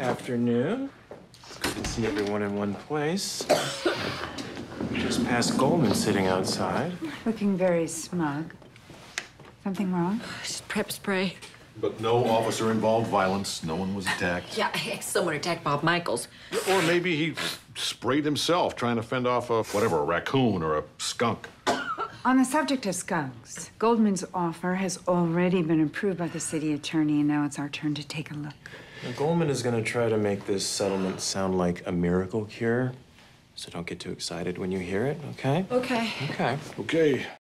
Afternoon. It's good to see everyone in one place. Just past Goldman sitting outside. Looking very smug. Something wrong? Just prep spray. But no officer-involved violence. No one was attacked. Yeah, someone attacked Bob Michaels. Or maybe he sprayed himself trying to fend off a raccoon or a skunk. On the subject of skunks, Goldman's offer has already been approved by the city attorney, and now it's our turn to take a look. Now, Goldman is going to try to make this settlement sound like a miracle cure. So don't get too excited when you hear it, okay? Okay. Okay. Okay.